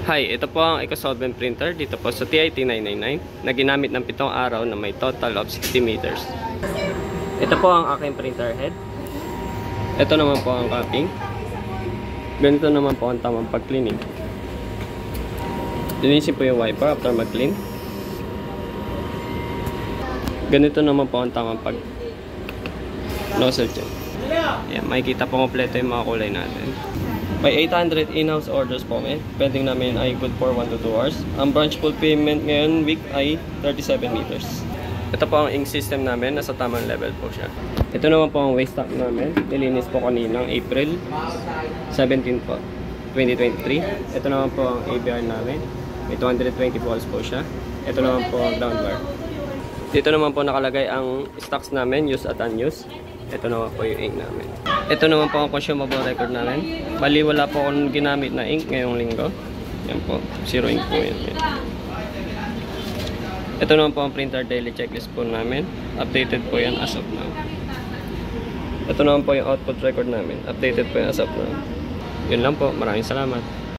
Hi, ito po ang EcoSolvent printer dito po sa TIT 999 na ginamit ng 7 araw na may total of 60 meters. Ito po ang aking printer head. Ito naman po ang capping. Ganito naman po ang tamang pag-cleaning. Linisin po yung wiper after mag-clean. Ganito naman po ang tamang pag-nozzle check. Ayan, makikita po kompleto yung mga kulay natin. May 800 in-house orders po kami. Pending namin ay good for 1 to 2 hours. Ang branch full payment ngayon week ay 37 meters. Ito po ang ink system namin. Nasa tamang level po siya. Ito naman po ang waste stock namin. Nilinis po kaninang April 17 po, 2023. Ito naman po ang ABR namin. May 220 volts po siya. Ito naman po ang ground bar. Dito naman po nakalagay ang stocks namin, used at unused. Ito naman po yung ink namin. Ito naman po ang consumable record namin. Bali wala po akong ginamit na ink ngayong linggo. Yan po, zero ink po yan. Ito naman po ang printer daily checklist po namin. Updated po yan as of now. Ito naman po yung output record namin. Updated po yan as of now. Yun lang po, maraming salamat.